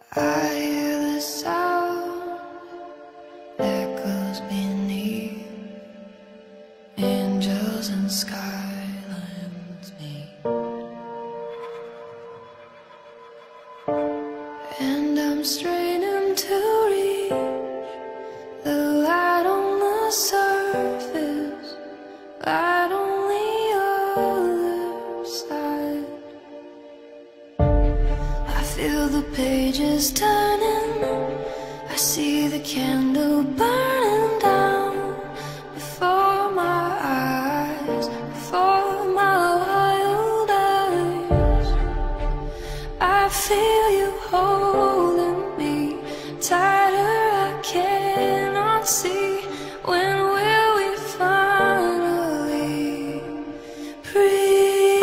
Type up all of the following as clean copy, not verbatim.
I hear the sound that goes beneath angels and skylines meet, and I'm straining to reach the light on the surface, light on the other side. I feel the pages turning, I see the candle burning down before my eyes, before my wild eyes. I feel you holding me tighter, I cannot see. When will we finally breathe?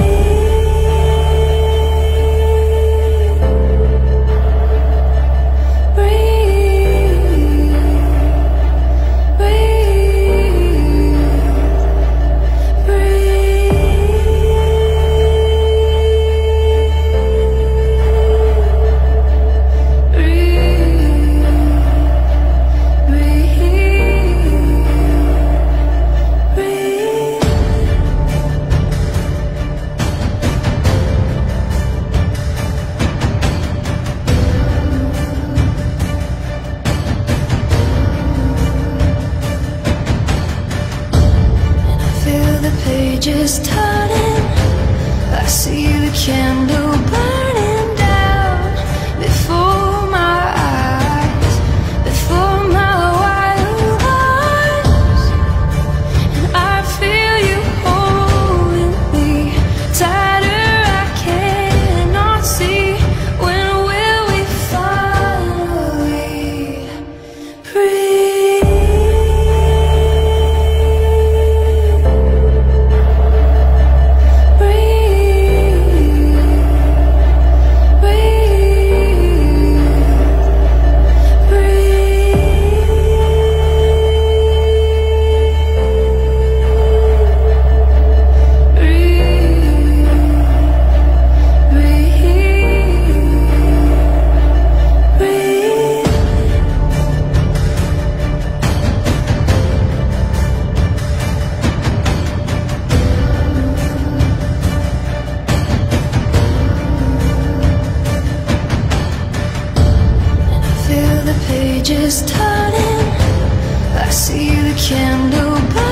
Pages turning, I see the candle burning down before my eyes, before my wild eyes. And I feel you holding me tighter, I cannot see. When will we finally breathe? Pages turning, I see the candle burn.